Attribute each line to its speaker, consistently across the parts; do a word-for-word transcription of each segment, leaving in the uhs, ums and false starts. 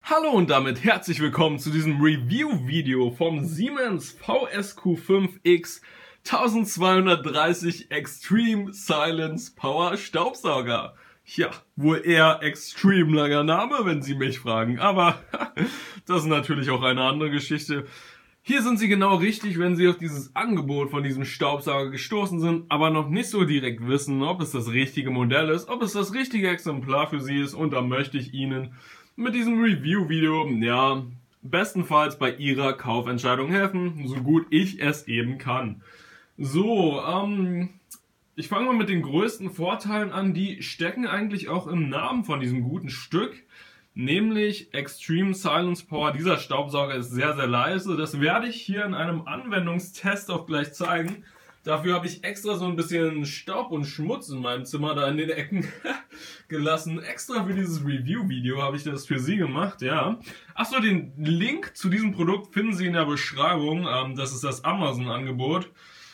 Speaker 1: Hallo und damit herzlich willkommen zu diesem Review-Video vom Siemens V S Q fünf X zwölfhundertdreißig Extreme Silence Power Staubsauger. Ja, wohl eher extrem langer Name, wenn Sie mich fragen, aber das ist natürlich auch eine andere Geschichte. Hier sind Sie genau richtig, wenn Sie auf dieses Angebot von diesem Staubsauger gestoßen sind, aber noch nicht so direkt wissen, ob es das richtige Modell ist, ob es das richtige Exemplar für Sie ist, und da möchte ich Ihnen mit diesem Review-Video, ja, bestenfalls bei Ihrer Kaufentscheidung helfen, so gut ich es eben kann. So, ähm, ich fange mal mit den größten Vorteilen an, die stecken eigentlich auch im Namen von diesem guten Stück, nämlich Extreme Silence Power. Dieser Staubsauger ist sehr, sehr leise. Das werde ich hier in einem Anwendungstest auch gleich zeigen. Dafür habe ich extra so ein bisschen Staub und Schmutz in meinem Zimmer da in den Ecken gelassen. Extra für dieses Review-Video habe ich das für Sie gemacht, ja. Achso, den Link zu diesem Produkt finden Sie in der Beschreibung. Ähm, das ist das Amazon-Angebot.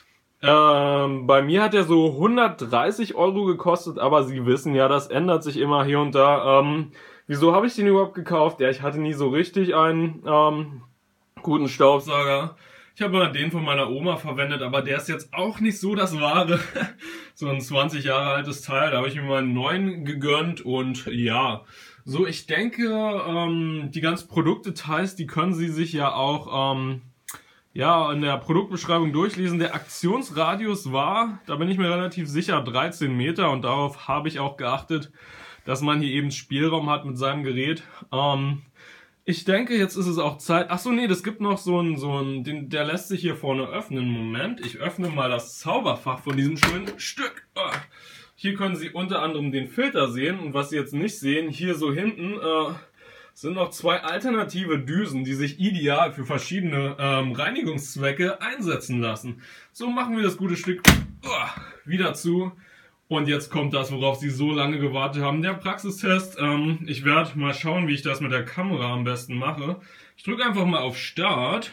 Speaker 1: Ähm, bei mir hat er so hundertdreißig Euro gekostet, aber Sie wissen ja, das ändert sich immer hier und da. Ähm, wieso habe ich den überhaupt gekauft? Ja, ich hatte nie so richtig einen ähm, guten Staubsauger. Ich habe mal den von meiner Oma verwendet, aber der ist jetzt auch nicht so das Wahre. So ein zwanzig Jahre altes Teil, da habe ich mir mal einen neuen gegönnt und ja. So, ich denke, ähm, die ganzen Produktdetails, die können Sie sich ja auch ähm, ja, in der Produktbeschreibung durchlesen. Der Aktionsradius war, da bin ich mir relativ sicher, dreizehn Meter, und darauf habe ich auch geachtet, dass man hier eben Spielraum hat mit seinem Gerät. Ähm, Ich denke, jetzt ist es auch Zeit. Achso, nee, das gibt noch so einen, so einen, den, der lässt sich hier vorne öffnen. Moment, ich öffne mal das Zauberfach von diesem schönen Stück. Oh. Hier können Sie unter anderem den Filter sehen, und was Sie jetzt nicht sehen, hier so hinten äh, sind noch zwei alternative Düsen, die sich ideal für verschiedene ähm, Reinigungszwecke einsetzen lassen. So machen wir das gute Stück oh, wieder zu. Und jetzt kommt das, worauf Sie so lange gewartet haben, der Praxistest. Ähm, ich werde mal schauen, wie ich das mit der Kamera am besten mache. Ich drücke einfach mal auf Start.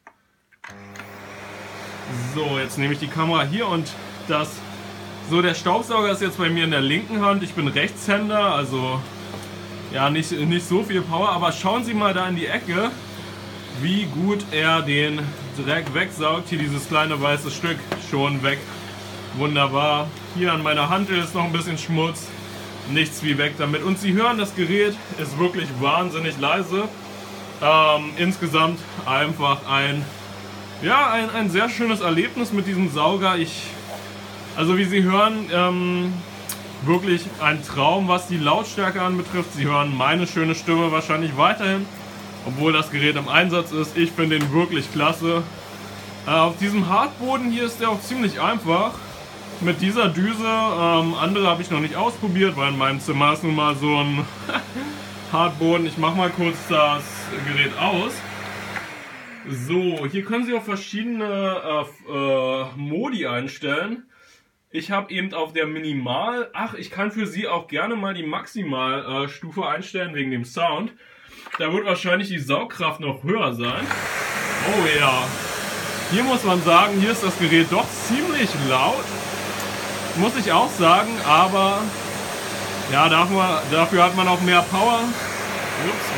Speaker 1: So, jetzt nehme ich die Kamera hier und das... So, der Staubsauger ist jetzt bei mir in der linken Hand. Ich bin Rechtshänder, also ja, nicht, nicht so viel Power. Aber schauen Sie mal da in die Ecke, wie gut er den Dreck wegsaugt. Hier dieses kleine weiße Stück schon weg. Wunderbar. Hier an meiner Hand ist noch ein bisschen Schmutz. Nichts wie weg damit. Und Sie hören, das Gerät ist wirklich wahnsinnig leise. Ähm, insgesamt einfach ein, ja, ein, ein sehr schönes Erlebnis mit diesem Sauger. Ich, also wie Sie hören, ähm, wirklich ein Traum, was die Lautstärke anbetrifft. Sie hören meine schöne Stimme wahrscheinlich weiterhin, obwohl das Gerät im Einsatz ist. Ich finde den wirklich klasse. Äh, auf diesem Hartboden hier ist der auch ziemlich einfach. Mit dieser Düse, ähm, andere habe ich noch nicht ausprobiert, weil in meinem Zimmer ist nun mal so ein Hartboden. Ich mache mal kurz das Gerät aus. So, hier können Sie auch verschiedene äh, äh, Modi einstellen. Ich habe eben auf der Minimal, ach, ich kann für Sie auch gerne mal die Maximalstufe äh, einstellen wegen dem Sound. Da wird wahrscheinlich die Saugkraft noch höher sein. Oh ja, hier muss man sagen, hier ist das Gerät doch ziemlich laut. Muss ich auch sagen, aber ja, dafür, dafür hat man auch mehr Power. Ups,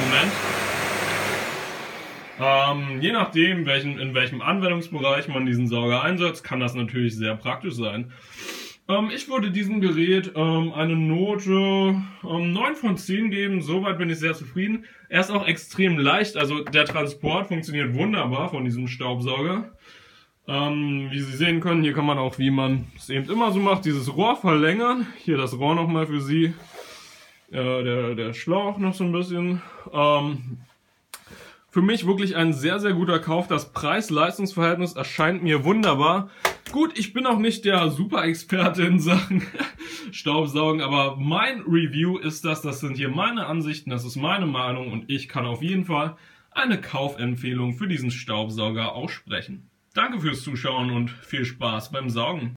Speaker 1: Moment. Ähm, je nachdem, welchen, in welchem Anwendungsbereich man diesen Sauger einsetzt, kann das natürlich sehr praktisch sein. Ähm, ich würde diesem Gerät ähm, eine Note ähm, neun von zehn geben. Soweit bin ich sehr zufrieden. Er ist auch extrem leicht, also der Transport funktioniert wunderbar von diesem Staubsauger. Ähm, wie Sie sehen können, hier kann man auch, wie man es eben immer so macht, dieses Rohr verlängern. Hier das Rohr nochmal für Sie. Äh, der, der Schlauch noch so ein bisschen. Ähm, für mich wirklich ein sehr, sehr guter Kauf. Das Preis-Leistungs-Verhältnis erscheint mir wunderbar. Gut, ich bin auch nicht der Super-Experte in Sachen Staubsaugen, aber mein Review ist das. Das sind hier meine Ansichten, das ist meine Meinung, und ich kann auf jeden Fall eine Kaufempfehlung für diesen Staubsauger aussprechen. Danke fürs Zuschauen und viel Spaß beim Saugen.